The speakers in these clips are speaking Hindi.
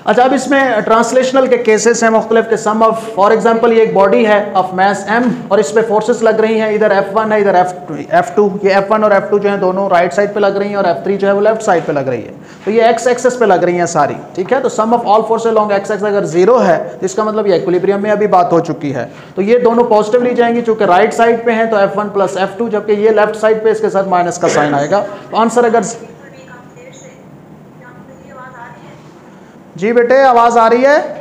अच्छा, अब इसमें ट्रांसलेशनल के केसेस हैं मुख्तलिफ के सम ऑफ, फॉर एग्जांपल ये एक बॉडी है ऑफ मैस m और इस पे फोर्सेस लग रही हैं, इधर F1 है इधर F2। ये F1 और F2 जो है दोनों राइट साइड पे लग रही हैं और F3 जो है वो लेफ्ट साइड पे लग रही है। तो ये x एक्सेस पे लग रही हैं सारी, ठीक है। तो sum of all forces along x axis अगर 0 है तो इसका मतलब ये इक्विलिब्रियम में अभी बात हो चुकी है। तो ये दोनों पॉजिटिव ली जाएंगी, चूंकि राइट साइड पे हैं तो F1 प्लस F2, जबकि ये लेफ्ट साइड पे इसके साथ माइनस का साइन आएगा। तो आंसर अगर, जी बेटे आवाज आ रही है।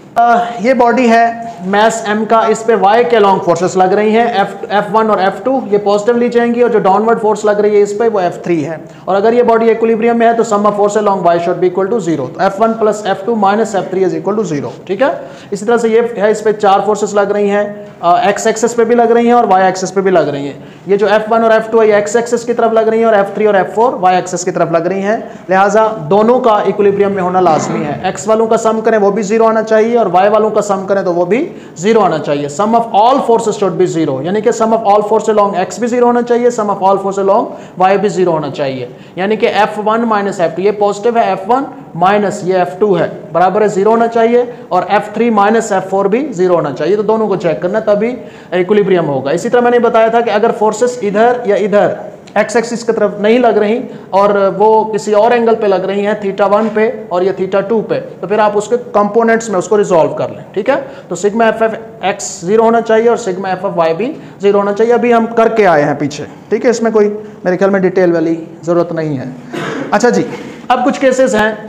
ये बॉडी है मैस m का, इस पे y के लॉन्ग फोर्सेस लग रही हैं F1 और F2, ये पॉजिटिव ली जाएंगी, और जो डाउनवर्ड फोर्स लग रही है इस पे वो F3 है। और अगर ये बॉडी इक्विलिब्रियम में है तो sum of force along y should be equal to 0। तो F1 plus F2 minus F3 is equal to 0, ठीक है। इसी तरह से ये है, इस पे 4 फोर्सेस लग रही हैं, x एक्सेस पे भी लग रही हैं और y एक्सेस पे भी लग रही हैं। ये जो F1 और F2 है ये x एक्सेस की तरफ लग रही हैं और F3 और F4 y एक्सेस की तरफ लग रही हैं, लिहाजा दोनों का इक्विलिब्रियम में होना लाजमी है। x वालों का सम करें वो भी 0 आना चाहिए और y वालों का सम करें तो वो भी 0 आना चाहिए। Sum of all forces should be 0, यानी कि sum of all force along x भी 0 होना चाहिए, sum of all force along y भी 0 होना चाहिए। यानी कि F1 माइनस F2, ये पॉजिटिव है F1 माइनस ये F2 है, बराबर है 0 होना चाहिए, और F3 माइनस F4 भी 0 होना चाहिए। तो दोनों को चेक करना, तभी इक्विलिब्रियम होगा। इसी तरह मैंने बताया था कि अगर फोर्सेस इधर या इधर x एक्सिस की तरफ नहीं लग रही और वो किसी और एंगल पे लग रही हैं, θ1 पे और ये θ2 पे, तो फिर आप उसके कंपोनेंट्स में उसको रिजॉल्व कर लें, ठीक है। तो सिग्मा एफ एफ एक्स 0 होना चाहिए और सिग्मा एफ एफ वाई भी 0 होना चाहिए। अभी हम करके आए हैं पीछे, ठीक है, इसमें कोई मेरे ख्याल में डिटेल वाली ज़रूरत नहीं है। अच्छा जी, अब कुछ केसेस हैं।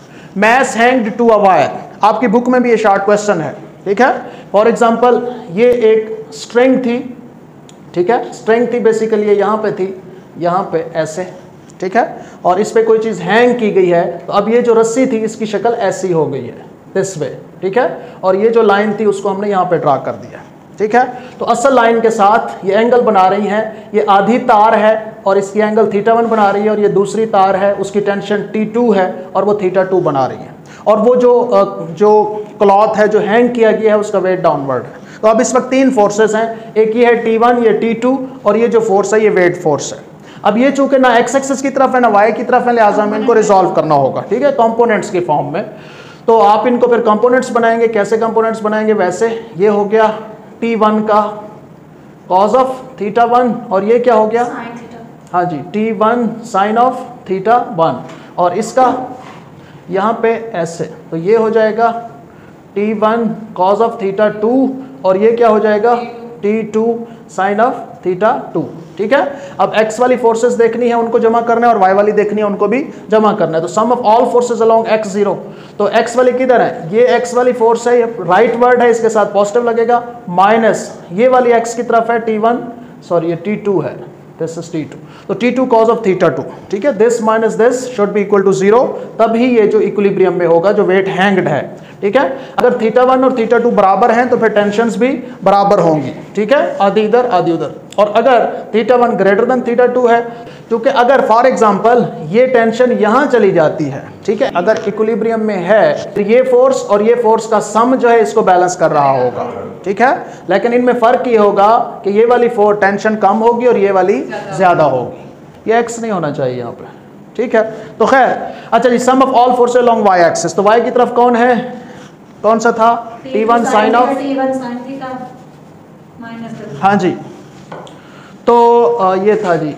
Mass hanged to a wire, आपकी बुक में भी ये शॉर्ट क्वेश्चन है, ठीक है। फॉर एग्जाम्पल ये एक स्ट्रिंग थी, ठीक है, स्ट्रिंग थी बेसिकली, ये यहाँ पे थी, यहाँ पे ऐसे, ठीक है, और इस पे कोई चीज़ हैंग की गई है। तो अब ये जो रस्सी थी इसकी शक्ल ऐसी हो गई है, दिस वे, ठीक है, और ये जो लाइन थी उसको हमने यहाँ पे ड्रा कर दिया, ठीक है। तो असल लाइन के साथ ये एंगल बना रही हैं, ये आधी तार है और इसकी एंगल θ1 बना रही है, और ये दूसरी तार है उसकी टेंशन T2 है और वो θ2 बना रही है, और वो जो क्लॉथ है जो हैंग किया गया है उसका वेट डाउनवर्ड है। तो अब इस वक्त 3 फोर्सेस हैं, एक ये है T1, ये T2 और ये जो फोर्स है ये वेट फोर्स है। अब ये चूंकि ना x एक्सिस की तरफ है ना y की तरफ है, लिहाजा हमें इनको रिजॉल्व करना होगा, ठीक है, कंपोनेंट्स के फॉर्म में। तो आप इनको फिर कंपोनेंट्स बनाएंगे, कैसे कंपोनेंट्स बनाएंगे, वैसे ये हो गया T1 का कॉज ऑफ θ1 और ये क्या हो गया, हाँ जी, T1 साइन ऑफ θ1, और इसका यहाँ पे ऐसे, तो ये हो जाएगा T1 कॉज ऑफ θ2 और ये क्या हो जाएगा T2 साइन ऑफ θ2, ठीक है। अब x वाली फोर्सेस देखनी है उनको जमा करना है और y वाली देखनी है उनको भी जमा करना है। तो sum of all forces along x 0, तो x वाली किधर है, ये x वाली फोर्स है, ये राइट वर्ड है, इसके साथ पॉजिटिव लगेगा, माइनस ये वाली x की तरफ है T1, सॉरी ये T2 है, दिस इज T2, तो T2 cos of θ2, ठीक है, this minus this should be equal to 0, तभी ये जो इक्विलिब्रियम में होगा जो वेट हैंग्ड है, ठीक है। अगर θ1 और θ2 बराबर हैं तो फिर टेंशन्स भी बराबर होंगी, ठीक है, आधी इधर आधी उधर। और अगर θ1 ग्रेटर देन θ2 है, क्योंकि अगर फॉर एग्जांपल ये टेंशन यहाँ चली जाती है, ठीक है, अगर इक्विलिब्रियम में है तो ये फोर्स और ये फोर्स का सम जो है इसको बैलेंस कर रहा होगा, ठीक है, लेकिन इनमें फर्क ये होगा कि ये वाली फोर्स टेंशन कम होगी और ये वाली ज्यादा होगी। ये x नहीं होना चाहिए यहाँ पे, ठीक है। तो खैर, अच्छा जी, sum of all forces along y axis, तो y की तरफ कौन है, कौन सा था, T1 साइन ऑफ, हाँ जी, तो ये था जी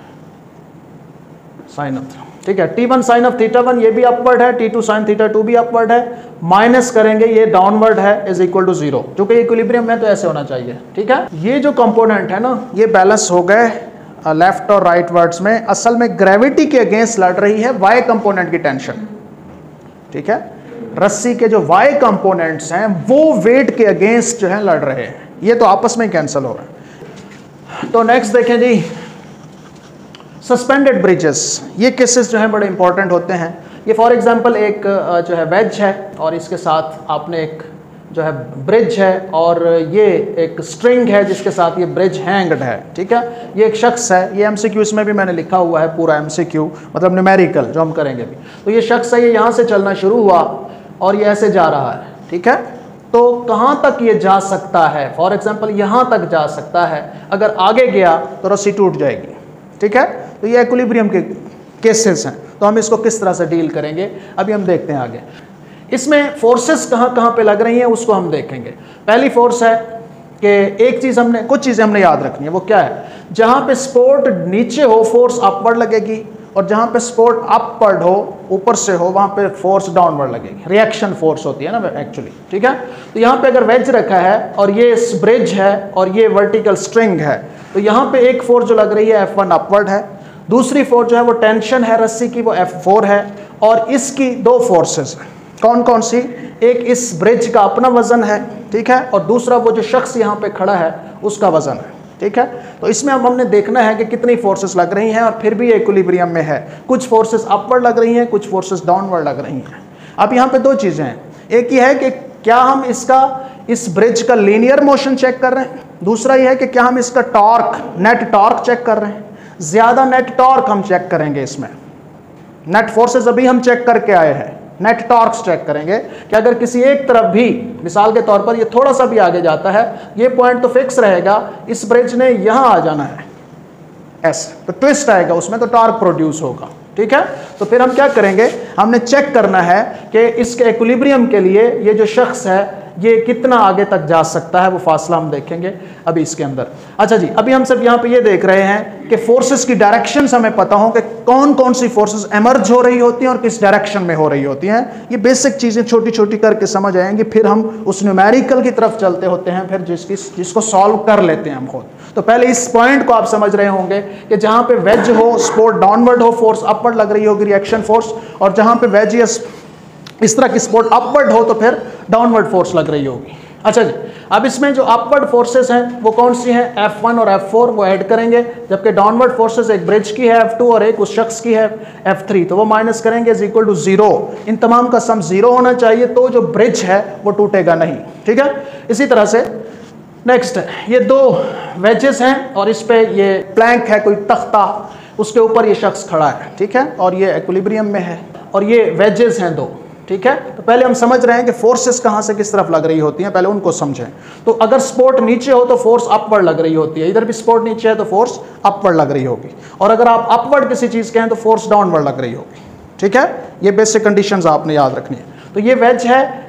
साइन ऑफ, ठीक है, T1 साइन ऑफ θ1 ये भी अपवर्ड है, T2 साइन θ2 भी अपवर्ड है, माइनस करेंगे ये डाउनवर्ड है इज इक्वल टू 0, जो कि इक्विलिब्रियम में तो ऐसे होना चाहिए, ठीक है। ये जो कंपोनेंट है ना ये बैलेंस हो गए लेफ्ट और राइट वर्ड्स में। असल में ग्रेविटी के अगेंस्ट लड़ रही है y कंपोनेंट की टेंशन, ठीक है, रस्सी के जो y कंपोनेंट्स हैं वो वेट के अगेंस्ट जो है लड़ रहे हैं, ये तो आपस में कैंसिल हो रहा है। तो नेक्स्ट देखें जी, सस्पेंडेड ब्रिजेस, ये केसेस जो हैं बड़े इंपॉर्टेंट होते हैं। ये फॉर एग्जांपल एक जो है वेज है और इसके साथ आपने एक जो है ब्रिज है और ये एक स्ट्रिंग है जिसके साथ ये ब्रिज हैंग्ड है, ठीक है। ये एक शख्स है, ये MCQ इसमें भी मैंने लिखा हुआ है, पूरा MCQ मतलब न्यूमेरिकल जो हम करेंगे भी। तो ये शख्स है, ये यहाँ से चलना शुरू हुआ और ये ऐसे जा रहा है, ठीक है। तो कहाँ तक ये जा सकता है, फॉर एग्जांपल यहाँ तक जा सकता है, अगर आगे गया तो रस्सी टूट जाएगी, ठीक है। तो ये इक्विलिब्रियम के केसेस हैं, तो हम इसको किस तरह से डील करेंगे अभी हम देखते हैं आगे। इसमें फोर्सेस कहाँ कहाँ पे लग रही हैं उसको हम देखेंगे। पहली फोर्स है कि एक चीज़ हमने, कुछ चीज़ें हमने याद रखनी है, वो क्या है, जहाँ पे सपोर्ट नीचे हो फोर्स अपवर्ड लगेगी, और जहाँ पे सपोर्ट अपवर्ड हो, ऊपर से हो, वहाँ पे फोर्स डाउनवर्ड लगेगी। रिएक्शन फोर्स होती है ना एक्चुअली, ठीक है। तो यहाँ पे अगर वेज रखा है और ये ब्रिज है और ये वर्टिकल स्ट्रिंग है, तो यहाँ पे एक फोर्स जो लग रही है F1 अपवर्ड है, दूसरी फोर्स जो है वो टेंशन है रस्सी की, वो F4 है, और इसकी दो फोर्सेस हैं। कौन कौन सी, एक इस ब्रिज का अपना वजन है, ठीक है, और दूसरा वो जो शख्स यहाँ पे खड़ा है उसका वजन है, ठीक है। तो इसमें अब हमने देखना है कि कितनी फोर्सेस लग रही हैं और फिर भी इक्विलिब्रियम में है। कुछ फोर्सेस अपवर्ड लग रही हैं, कुछ फोर्सेस डाउनवर्ड लग रही हैं। अब यहाँ पे दो चीज़ें हैं, एक ये है कि क्या हम इस ब्रिज का लीनियर मोशन चेक कर रहे हैं, दूसरा ये है कि क्या हम इसका टॉर्क, नेट टॉर्क चेक कर रहे हैं। ज़्यादा नेट टॉर्क हम चेक करेंगे, इसमें नेट फोर्सेस अभी हम चेक करके आए हैं, नेट टॉर्क्स चेक करेंगे कि अगर किसी एक तरफ भी, मिसाल के तौर पर ये थोड़ा सा भी आगे जाता है, ये पॉइंट तो फिक्स रहेगा, इस ब्रिज ने यहाँ आ जाना है ऐसे, तो ट्विस्ट आएगा उसमें, तो टॉर्क प्रोड्यूस होगा, ठीक है। तो फिर हम क्या करेंगे, हमने चेक करना है कि इसके इक्विलिब्रियम के लिए ये जो शख्स है ये कितना आगे तक जा सकता है, वो फासला हम देखेंगे अभी इसके अंदर। अच्छा जी, अभी हम सब यहाँ पे ये देख रहे हैं कि फोर्सेस की डायरेक्शंस हमें पता हो कि कौन कौन सी फोर्सेस एमर्ज हो रही होती हैं और किस डायरेक्शन में हो रही होती हैं। ये बेसिक चीज़ें छोटी छोटी करके समझ आएंगी, फिर हम उस न्यूमेरिकल की तरफ चलते होते हैं, फिर जिसको सॉल्व कर लेते हैं हम खुद। तो पहले इस पॉइंट को आप समझ रहे होंगे कि जहाँ पे वेज हो, सपोर्ट डाउनवर्ड हो, फोर्स अपवर्ड लग रही होगी, रिएक्शन फोर्स, और जहाँ पे वेज या इस तरह की सपोर्ट अपवर्ड हो तो फिर डाउनवर्ड फोर्स लग रही होगी। अच्छा जी, अब इसमें जो अपवर्ड फोर्सेस हैं वो कौन सी हैं, F1 और F4 वो ऐड करेंगे, जबकि डाउनवर्ड फोर्सेस एक ब्रिज की है F2 और एक उस शख्स की है F3, तो वो माइनस करेंगे इज इक्वल टू 0। इन तमाम का सम 0 होना चाहिए, तो जो ब्रिज है वो टूटेगा नहीं, ठीक है। इसी तरह से नेक्स्ट ये दो वेजेस हैं और इस पे ये प्लैंक है, कोई तख्ता, उसके ऊपर ये शख्स खड़ा है, ठीक है, और ये इक्विलिब्रियम में है, और ये वेजेस हैं दो, ठीक है। तो पहले हम समझ रहे हैं कि फोर्सेस कहाँ से किस तरफ लग रही होती हैं, पहले उनको समझें। तो अगर सपोर्ट नीचे हो तो फोर्स अपवर्ड लग रही होती है, इधर भी सपोर्ट नीचे है तो फोर्स अपवर्ड लग रही होगी, और अगर आप अपवर्ड किसी चीज़ के हैं तो फोर्स डाउनवर्ड लग रही होगी, ठीक है। ये बेसिक कंडीशंस आपने याद रखनी है। तो ये वेज है,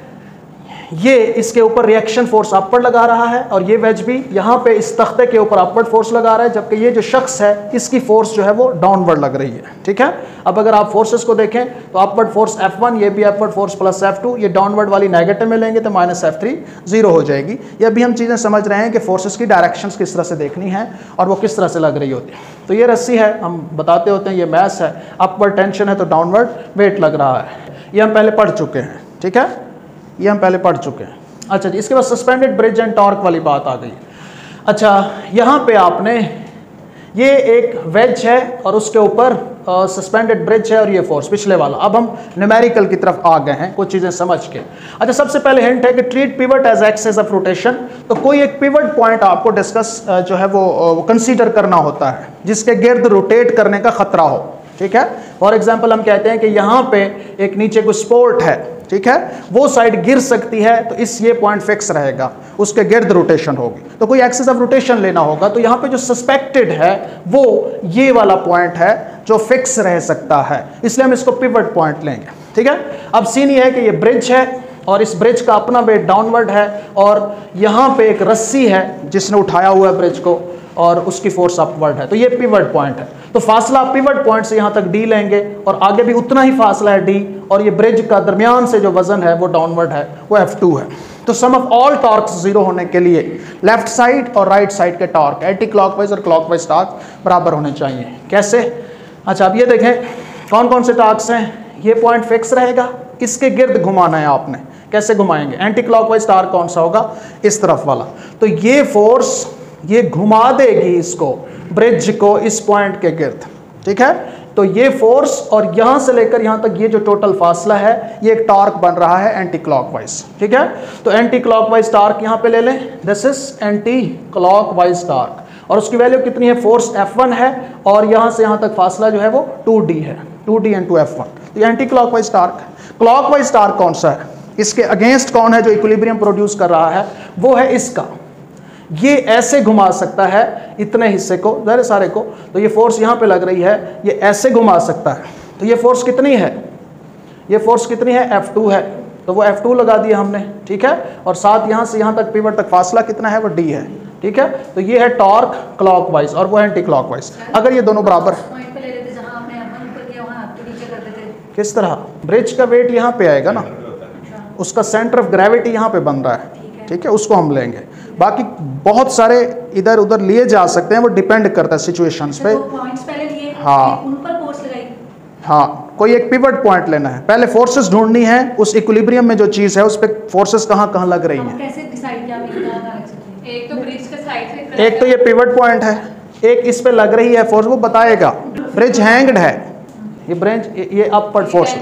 ये इसके ऊपर रिएक्शन फोर्स अपवर्ड लगा रहा है, और ये वेज भी यहाँ पे इस तख्ते के ऊपर अपवर्ड फोर्स लगा रहा है, जबकि ये जो शख्स है इसकी फोर्स जो है वो डाउनवर्ड लग रही है, ठीक है। अब अगर आप फोर्सेस को देखें तो अपवर्ड फोर्स F1, ये भी अपवर्ड फोर्स प्लस F2, ये डाउनवर्ड वाली नेगेटिव में लेंगे तो माइनस F3 0 हो जाएगी। ये अभी हम चीज़ें समझ रहे हैं कि फोर्सेस की डायरेक्शंस किस तरह से देखनी है और वो किस तरह से लग रही होती है। तो ये रस्सी है, हम बताते होते हैं, ये मैस है, अपवर्ड टेंशन है तो डाउनवर्ड वेट लग रहा है, ये हम पहले पढ़ चुके हैं, ठीक है, ये हम पहले पढ़ चुके हैं। अच्छा जी, इसके बाद सस्पेंडेड ब्रिज एंड टॉर्क वाली बात आ गई। अच्छा, यहाँ पे आपने ये एक वेज है और उसके ऊपर सस्पेंडेड ब्रिज है और ये फोर्स पिछले वाला। अब हम न्यूमेरिकल की तरफ आ गए हैं कुछ चीज़ें समझ के। अच्छा, सबसे पहले हिंट है कि treat pivot as axis of rotation. तो कोई एक पिवट पॉइंट आपको डिस्कस जो है वो कंसीडर करना होता है जिसके गिर्द रोटेट करने का खतरा हो, ठीक है। फॉर एग्जाम्पल हम कहते हैं कि यहाँ पे एक नीचे कोई सपोर्ट है, ठीक है, वो साइड गिर सकती है, तो ये पॉइंट फिक्स रहेगा, उसके गिर्द रोटेशन होगी, तो कोई एक्सिस ऑफ रोटेशन लेना होगा। तो यहाँ पे जो सस्पेक्टेड है वो ये वाला पॉइंट है जो फिक्स रह सकता है, इसलिए हम इसको पिवट पॉइंट लेंगे, ठीक है। अब सीन ये है कि ये ब्रिज है और इस ब्रिज का अपना वेट डाउनवर्ड है, और यहाँ पे एक रस्सी है जिसने उठाया हुआ है ब्रिज को और उसकी फोर्स अपवर्ड है, तो ये पिवट पॉइंट है। तो फासला पिवट पॉइंट से यहाँ तक डी लेंगे और आगे भी उतना ही फासला है डी, और ये ब्रिज का दरमियान से जो वजन है वो डाउनवर्ड है, वो F2 है। तो सम ऑफ ऑल टॉर्क्स 0 होने के लिए लेफ्ट साइड और राइट साइड के टॉर्क एंटी क्लॉकवाइज और क्लॉकवाइज टॉर्क बराबर होने चाहिए। कैसे? अच्छा, अब ये देखें कौन कौन से टॉर्क्स हैं। ये पॉइंट फिक्स रहेगा, इसके गिर्द घुमाना है आपने। कैसे घुमाएंगे? एंटी क्लॉकवाइज टॉर्क कौन सा होगा? इस तरफ वाला। तो ये फोर्स ये घुमा देगी इसको, ब्रिज को, इस पॉइंट के गिर्द, ठीक है। तो ये फोर्स और यहां से लेकर यहां तक ये जो टोटल फासला है ये एक टॉर्क बन रहा है एंटी क्लॉकवाइज, ठीक है। तो एंटी क्लॉकवाइज टॉर्क यहां पे ले लें, this is anti clockwise torque, और उसकी वैल्यू कितनी है? फोर्स F1 है और यहां से यहां तक फासला जो है वो 2D है, 2D इंटू F1। तो ये एंटी क्लॉकवाइज टॉर्क है। क्लॉकवाइज टॉर्क कौन सा है? इसके अगेंस्ट कौन है जो इक्विलिब्रियम प्रोड्यूस कर रहा है? वो है इसका। ये ऐसे घुमा सकता है इतने हिस्से को, ज़रा सारे को, तो ये फोर्स यहाँ पे लग रही है, ये ऐसे घुमा सकता है। तो ये फोर्स कितनी है? ये फोर्स कितनी है? F2 है, तो वो F2 लगा दिया हमने, ठीक है। और साथ यहाँ से यहाँ तक पिवट तक फासला कितना है, वो D है, ठीक है। तो ये है टॉर्क क्लॉकवाइज और वो है एंटी क्लॉकवाइज। अगर ये दोनों बराबर, किस तरह ब्रिज का वेट यहाँ पे आएगा ना, उसका सेंटर ऑफ ग्रेविटी यहाँ पे बन रहा है, ठीक है, उसको हम लेंगे। बाकी बहुत सारे इधर उधर लिए जा सकते हैं, वो डिपेंड करता है सिचुएशंस पे। हाँ, कोई एक पिवट पॉइंट लेना है, पहले फोर्सेस ढूंढनी है, उस इक्विलिब्रियम में जो चीज़ है उस पर फोर्सेस कहाँ कहाँ लग रही हैं। एक तो ये पिवट पॉइंट है, एक इस पे लग रही है फोर्स, वो बताएगा। ब्रिज हैंग्ड है, ये ब्रिज, ये अपवर्ड फोर्स,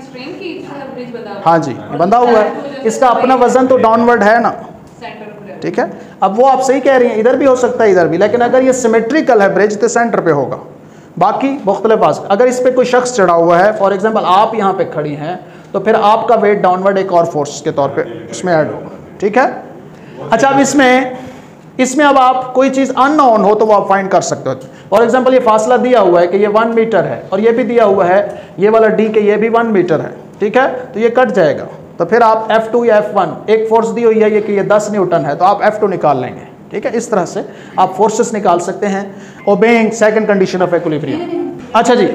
हाँ जी, बंधा हुआ है, इसका अपना वजन तो डाउनवर्ड है ना, ठीक है। अब वो आप सही कह रही हैं, इधर भी हो सकता है इधर भी, लेकिन अगर ये सिमेट्रिकल है ब्रिज तो सेंटर पे होगा। बाकी मुख्तलिफ बात, अगर इस पे कोई शख्स चढ़ा हुआ है, फॉर एग्जांपल आप यहाँ पे खड़ी हैं, तो फिर आपका वेट डाउनवर्ड एक और फोर्स के तौर पे उसमें ऐड होगा, ठीक है। अच्छा, अब इसमें अब आप कोई चीज़ अननोन हो तो वो आप फाइंड कर सकते हो। फॉर एग्जांपल ये फासला दिया हुआ है कि ये 1 मीटर है, और ये भी दिया हुआ है ये वाला D के ये भी 1 मीटर है, ठीक है। तो ये कट जाएगा, तो फिर आप F2 या F1, एक फोर्स दी हुई है ये कि ये 10 न्यूटन है, तो आप F2 निकाल लेंगे, ठीक है। इस तरह से आप फोर्सेस निकाल सकते हैं, obeying second condition of equilibrium. अच्छा जी,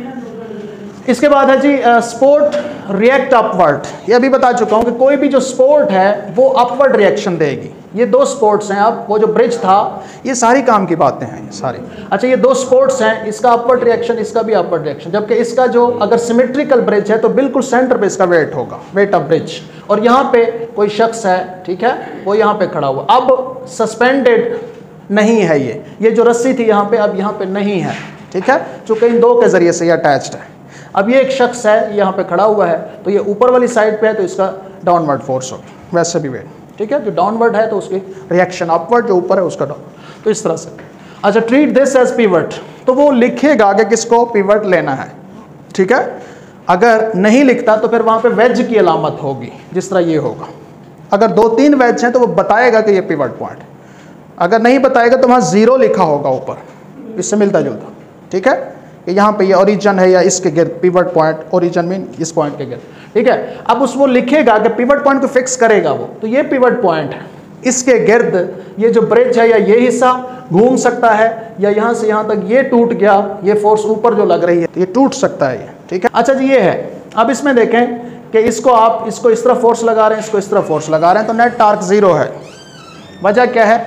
इसके बाद है जी स्पोर्ट रिएक्ट अपवर्ड। ये अभी बता चुका हूँ कि कोई भी जो स्पोर्ट है वो अपवर्ड रिएक्शन देगी। ये दो स्पोर्ट्स हैं, अब वो जो ब्रिज था, ये सारी काम की बातें हैं ये सारी। अच्छा, ये दो स्पोर्ट्स हैं, इसका अपवर्ड रिएक्शन, इसका भी अपवर्ड रिएक्शन, जबकि इसका जो अगर सिमेट्रिकल ब्रिज है तो बिल्कुल सेंटर पे इसका वेट होगा, वेट ऑफ ब्रिज। और यहाँ पे कोई शख्स है, ठीक है, वो यहाँ पे खड़ा हुआ, अब सस्पेंडेड नहीं है ये जो रस्सी थी यहाँ पे अब यहाँ पे नहीं है, ठीक है, चूँकि इन दो के ज़रिए से ये अटैच्ड है। अब ये एक शख्स है यहाँ पे खड़ा हुआ है, तो ये ऊपर वाली साइड पे है, तो इसका डाउनवर्ड फोर्स होगी, वैसे भी वेट, ठीक है। जो डाउनवर्ड है तो उसकी रिएक्शन अपवर्ड, जो ऊपर है उसका डाउन, तो इस तरह से। अच्छा, ट्रीट दिस एज पिवट, तो वो लिखेगा कि किसको पिवट लेना है, ठीक है। अगर नहीं लिखता तो फिर वहाँ पे वेज की अलामत होगी, जिस तरह ये होगा। अगर 2-3 वेज हैं तो वो बताएगा कि ये पिवट पॉइंट, अगर नहीं बताएगा तो वहाँ 0 लिखा होगा ऊपर, इससे मिलता जुलता, ठीक है। कि यहाँ पे ये ओरिजिन है या इसके गिर्द पिवट पॉइंट, ओरिजिन मीन इस पॉइंट के गिर्द, ठीक है। अब वो लिखेगा कि पिवट पॉइंट को फिक्स करेगा वो, तो ये पिवट पॉइंट है, इसके गिर्द ये जो ब्रिज है या ये हिस्सा घूम सकता है, या यहाँ से यहाँ तक ये टूट गया, ये फोर्स ऊपर जो लग रही है ये टूट सकता है ये, ठीक है। अच्छा जी, ये है। अब इसमें देखें कि इसको आप इसको इस तरह फोर्स लगा रहे हैं, इसको इस तरह फोर्स लगा रहे हैं, तो नेट टार्क 0 है। वजह क्या है?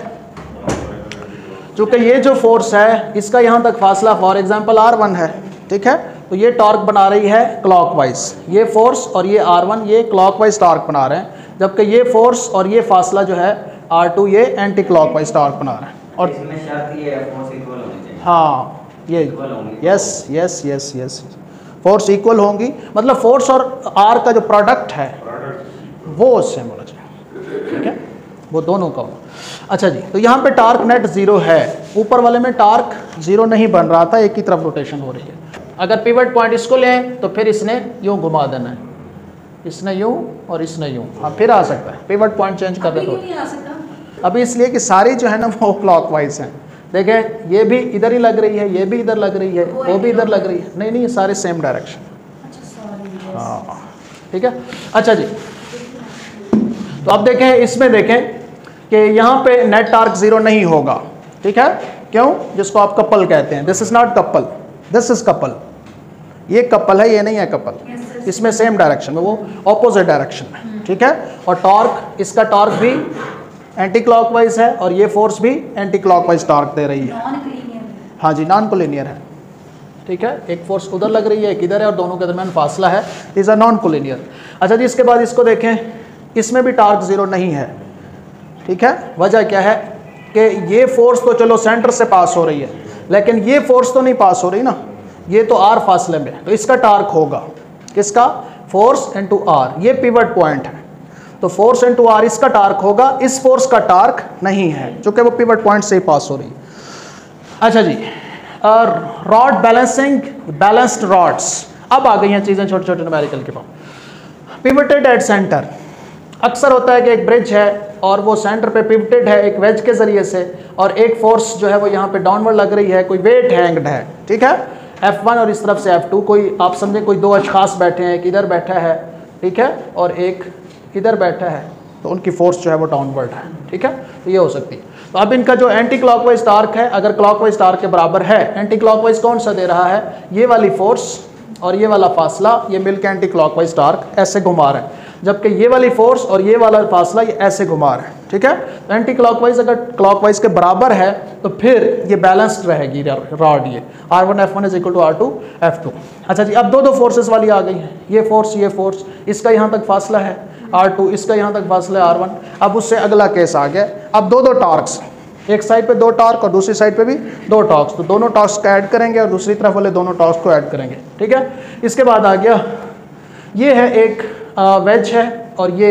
चूँकि ये जो फोर्स है इसका यहाँ तक फासला फॉर एग्जांपल R1 है, ठीक है, तो ये टॉर्क बना रही है क्लॉकवाइज, ये फोर्स और ये R1 ये क्लॉकवाइज टॉर्क बना रहे हैं, जबकि ये फोर्स और ये फासला जो है R2 ये एंटी क्लॉकवाइज टॉर्क बना रहे हैं। और हाँ, ये यस फोर्स इक्वल होंगी, मतलब फोर्स और R का जो प्रोडक्ट है वो सेम होना चाहिए, ठीक है, वो दोनों का हो। अच्छा जी, तो यहाँ पे टार्क नेट 0 है, ऊपर वाले में टार्क 0 नहीं बन रहा था, एक ही तरफ रोटेशन हो रही है। अगर पिवट पॉइंट इसको लें तो फिर इसने यूँ घुमा देना है, इसने यूँ और इसने यूँ, हाँ फिर आ सकता है, पिवट पॉइंट चेंज कर दे तो। अभी इसलिए कि सारी जो है ना वो क्लॉकवाइज हैं। देखें, ये भी इधर ही लग रही है, ये भी इधर लग रही है, वो भी इधर लग रही है, नहीं ये सारे सेम डायरेक्शन, हाँ ठीक है। अच्छा जी, तो अब देखें, इसमें देखें कि यहाँ पे नेट टार्क 0 नहीं होगा, ठीक है, क्यों? जिसको आप कपल कहते हैं, this is not couple, this is couple, ये कपल है, ये नहीं है कपल, इसमें सेम डायरेक्शन में, वो ऑपोजिट डायरेक्शन में, ठीक है। और टॉर्क, इसका टॉर्क भी एंटी क्लॉकवाइज है और ये फोर्स भी एंटी क्लॉकवाइज टॉर्क दे रही है, हाँ जी, नॉन कोलिनियर है, ठीक है, एक फोर्स उधर लग रही है, एक इधर है, और दोनों के दरमियान फासला है, इज अ नॉन कोलिनियर। अच्छा जी, इसके बाद इसको देखें, इसमें भी टार्क 0 नहीं है, ठीक है। वजह क्या है कि ये फोर्स तो चलो सेंटर से पास हो रही है, लेकिन ये फोर्स तो नहीं पास हो रही ना, ये तो R फासले में, तो इसका टार्क होगा, किसका? फोर्स इनटू R, ये पिवट पॉइंट है, तो फोर्स इनटू R इसका टार्क होगा, इस फोर्स का टार्क नहीं है, क्योंकि वो पिवट पॉइंट से ही पास हो रही है। अच्छा जी, रॉड बैलेंसिंग, बैलेंस्ड रॉड्स, अब आ गई हैं चीज़ें छोटे छोटे न्यूमेरिकल के पास। पिवटेड एट सेंटर, अक्सर होता है कि एक ब्रिज है और वो सेंटर पे पिवटेड है एक वेज के ज़रिए से, और एक फोर्स जो है वो यहाँ पे डाउनवर्ड लग रही है, कोई वेट हैंग्ड है, ठीक है, F1 और इस तरफ से F2, कोई आप समझें कोई 2 अशखास बैठे हैं, एक इधर बैठा है, ठीक है, और एक इधर बैठा है, तो उनकी फोर्स जो है वो डाउनवर्ड है, ठीक है, तो ये हो सकती है। तो अब इनका जो एंटी क्लॉकवाइज टार्क है, अगर क्लॉकवाइज टार्क के बराबर है, एंटी क्लॉकवाइज कौन सा दे रहा है, ये वाली फोर्स और ये वाला फासला, ये मिलकर एंटी क्लॉकवाइज टार्क ऐसे घुमा रहे हैं, जबकि ये वाली फोर्स और ये वाला फासला ये ऐसे घुमा रहे हैं, ठीक है। तो एंटी क्लॉकवाइज अगर क्लॉकवाइज के बराबर है तो फिर ये बैलेंस्ड रहेगी रॉड, ये R1 F1 is equal to R2 F2। अच्छा जी, अब दो फोर्सेस वाली आ गई हैं, ये फोर्स, इसका यहाँ तक फासला है R2, इसका यहाँ तक फासला है R1। अब उससे अगला केस आ गया, अब दो टार्क्स, एक साइड पे दो टॉर्क और दूसरी साइड पे भी दो टॉर्क्स, तो दोनों टॉर्क्स को ऐड करेंगे और दूसरी तरफ वाले दोनों टॉर्क्स को ऐड करेंगे, ठीक है। इसके बाद आ गया, ये है एक वेज है और ये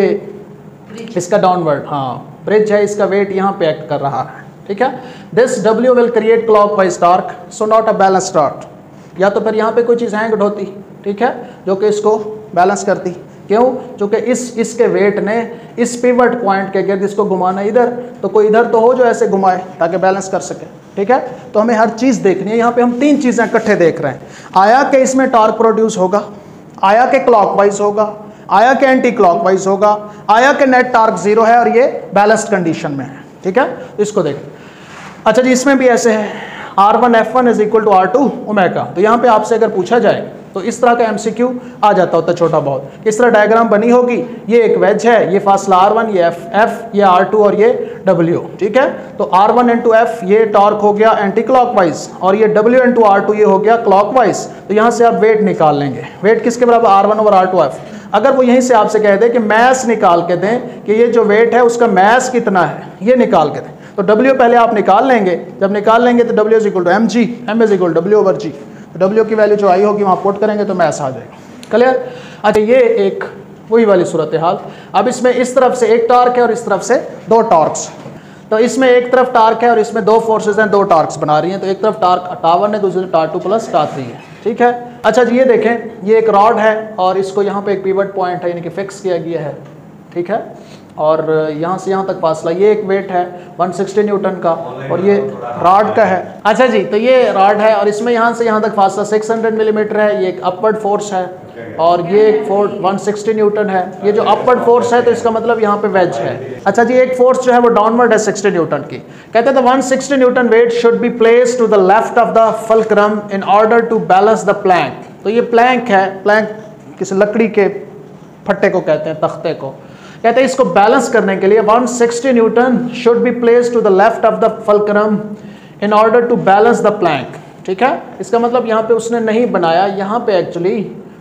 इसका डाउनवर्ड, हाँ ब्रिज है, इसका वेट यहाँ पे एक्ट कर रहा है, ठीक है। This W will create clockwise torque, so not a balance torque. या तो फिर यहाँ पे कोई चीज़ हैंग्ड होती, ठीक है, जो कि इसको बैलेंस करती, क्यों, चूँकि इसके वेट ने इस पिवट पॉइंट के गिर्द इसको घुमाना इधर, तो कोई इधर तो हो जो ऐसे घुमाए ताकि बैलेंस कर सके, ठीक है। तो हमें हर चीज़ देखनी है, यहाँ पे हम तीन चीज़ें इकट्ठे देख रहे हैं, आया कि इसमें टार्क प्रोड्यूस होगा, आया के क्लॉकवाइज होगा, आया के एंटी क्लॉकवाइज होगा, आया के नेट टार्क 0 है और ये बैलेंस्ड कंडीशन में है, ठीक है, तो इसको देखें। अच्छा जी, इसमें भी ऐसे है, R1 F1 is equal to R2 omega. तो यहाँ पे आपसे अगर पूछा जाए तो इस तरह का MCQ आ जाता होता है छोटा बहुत, किस तरह डायग्राम बनी होगी, ये एक वेज है, ये फासला R1, ये F, ये R2 और ये W, ठीक है। तो R1 इंटू F ये टॉर्क हो गया एंटी क्लॉकवाइज और ये W इंटू R2 ये हो गया क्लॉकवाइज। तो यहाँ से आप वेट निकाल लेंगे, वेट किसके बराबर, R1 ओवर R2 F। अगर वो यहीं से आपसे कह दे कि मैस निकाल के दें कि ये जो वेट है उसका मैस कितना है, ये निकाल के दें, तो W पहले आप निकाल लेंगे, जब निकाल लेंगे तो W is equal to mg, m is equal to W over g, तो W की वैल्यू जो आई होगी वहाँ पुट करेंगे तो मैस आ जाएगा, क्लियर। अच्छा, ये एक वही वाली सूरत हाल। अब इसमें इस तरफ से एक टार्क है और इस तरफ से दो टॉर्क्स, तो इसमें एक तरफ टार्क है और इसमें दो फोर्सेज हैं, दो टार्क्स बना रही हैं, तो एक तरफ टार्क टावर है, दूसरी टार2 प्लस टार3 है, ठीक है। अच्छा जी, ये देखें, ये एक रॉड है और इसको यहाँ पे एक पिवट पॉइंट है, यानी कि फिक्स किया गया है, ठीक है, और यहाँ से यहाँ तक फासला, ये एक वेट है 160 न्यूटन का और ये रॉड का है। अच्छा जी, तो ये रॉड है और इसमें यहाँ से यहाँ तक फासला 600 मिलीमीटर है, ये एक अपवर्ड फोर्स है और ये एक फोर्स 160 न्यूटन है। ये जो अपवर्ड फोर्स है तो इसका मतलब यहाँ पे वेज है। अच्छा जी, एक फोर्स जो है वो डाउनवर्ड है 60 न्यूटन की। कहते हैं 160 newton weight should be placed to the left of the fulcrum in order to balance the plank. तो ये प्लैंक है, प्लैंक किसी लकड़ी के फट्टे को कहते हैं, तख्ते को कहते हैं। इसको बैलेंस करने के लिए 160 newton should be placed to the left of the fulcrum in order to balance the plank, ठीक है। इसका मतलब यहाँ पे उसने नहीं बनाया, यहाँ पे एक्चुअली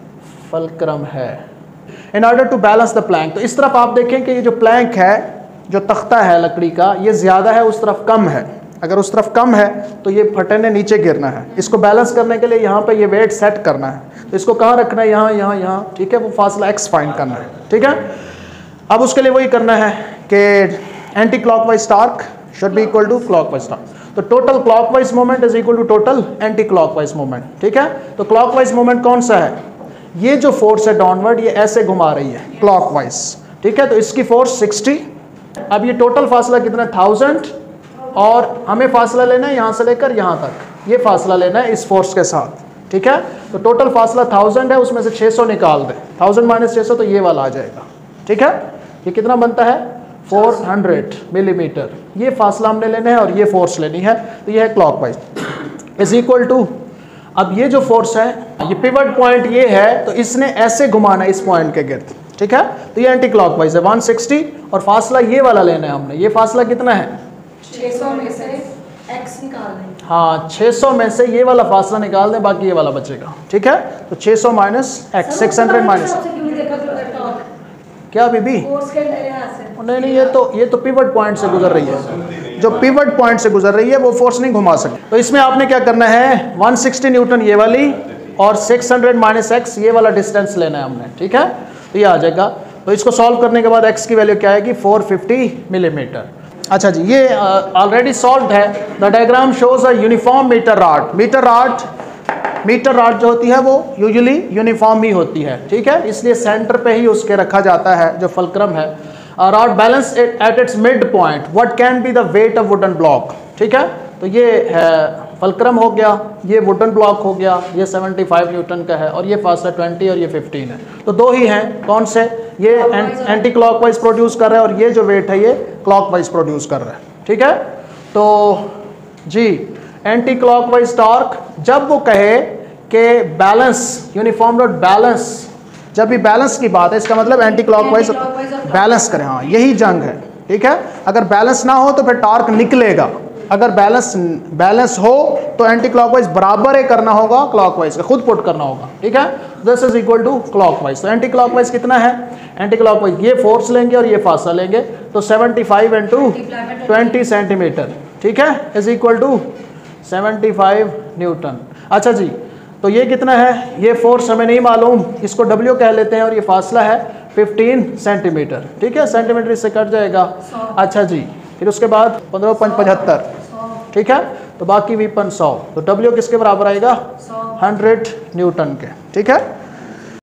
फुलक्रम है, in order to balance the plank. तो इस तरफ आप देखें कि ये जो प्लैंक है, जो तख्ता है लकड़ी का, ये ज़्यादा है, उस तरफ कम है। अगर उस तरफ कम है तो ये फटे ने नीचे गिरना है। इसको बैलेंस करने के लिए यहाँ पे ये वेट सेट करना है, तो इसको कहाँ रखना है, यहाँ यहाँ यहाँ, ठीक है। वो फासला x फाइंड करना है, ठीक है। अब उसके लिए वही करना है कि anti clockwise torque should be equal to clockwise torque. तो total clockwise moment is equal to total anti clockwise moment, ठीक है। तो क्लॉकवाइज मोमेंट कौन सा है, ये जो फोर्स है डाउनवर्ड, ये ऐसे घुमा रही है क्लॉकवाइज, ठीक है। तो इसकी फोर्स 60। अब ये टोटल फासला कितना है 1000 और हमें फासला लेना है यहाँ से लेकर यहाँ तक, ये फासला लेना है इस फोर्स के साथ, ठीक है। तो टोटल फासला 1000 है, उसमें से 600 निकाल दें, 1000 माइनस 600 तो ये वाला आ जाएगा, ठीक है। ये कितना बनता है 400 मिलीमीटर। ये फासला हमने लेना है और ये फोर्स लेनी है, तो ये है क्लॉकवाइज इज इक्वल टू, अब ये जो फोर्स है, ये पिवट पॉइंट ये है, तो इसने ऐसे घुमाना है इस पॉइंट के गिर्द, ठीक है। तो ये एंटी क्लॉकवाइज है 160 और फासला ये वाला लेना है हमने। ये फासला कितना है 600 में से x निकाल दें। हाँ, 600 में से ये वाला फासला निकाल दें, बाकी ये वाला बचेगा, ठीक है। तो 600 माइनस x, 600 माइनस क्या बीबी, नहीं, ये तो पिवट पॉइंट से गुजर रही है, जो पिवट पॉइंट से गुजर रही है वो फोर्स नहीं घुमा सकती। तो इसमें आपने क्या करना है 160 न्यूटन ये वाली और 600 माइनस x ये वाला डिस्टेंस लेना है हमने, ठीक है। तो ये आ जाएगा। तो इसको सॉल्व करने के बाद x की वैल्यू क्या आएगी 450 मिलीमीटर। अच्छा जी, ये ऑलरेडी सॉल्व है। The diagram shows a uniform metre rod. Metre rod जो होती है वो यूजुअली यूनिफॉर्म ही होती है, ठीक है, इसलिए सेंटर पे ही उसके रखा जाता है जो फुलक्रम है। Rod balance at its mid point, what can be the weight of wooden block, ठीक है। तो ये है फलक्रम हो गया, ये वुडन ब्लॉक हो गया, ये 75 न्यूटन का है और ये फासला 20 और ये 15 है। तो दो ही हैं, कौन से? ये एंटी क्लॉकवाइज प्रोड्यूस कर रहा है और ये जो वेट है ये क्लॉकवाइज प्रोड्यूस कर रहा है। ठीक है, तो जी एंटी क्लॉकवाइज टॉर्क जब वो कहे कि बैलेंस, यूनिफॉर्म डॉट बैलेंस, जब भी बैलेंस की बात है इसका मतलब एंटी क्लॉकवाइज बैलेंस करें। हाँ, यही जंग है। ठीक है, अगर बैलेंस ना हो तो फिर टॉर्क निकलेगा, अगर बैलेंस हो तो एंटी क्लॉकवाइज बराबर ही करना होगा क्लॉकवाइज का, खुद पुट करना होगा। ठीक है, this is equal to clockwise. तो एंटी क्लॉकवाइज कितना है? एंटी क्लॉकवाइज ये फोर्स लेंगे और ये फासला लेंगे, तो 75 इंटू 20 सेंटीमीटर, ठीक है, इज इक्वल टू 75 न्यूटन। अच्छा जी, तो ये कितना है? ये फोर्स हमें नहीं मालूम, इसको W कह लेते हैं और ये फासला है 15 सेंटीमीटर। ठीक है, सेंटीमीटर इससे कट जाएगा। अच्छा जी, फिर उसके बाद 15 × 5 = 75। ठीक है, तो बाकी V1 100, तो W किसके बराबर आएगा? 100 न्यूटन के। ठीक है।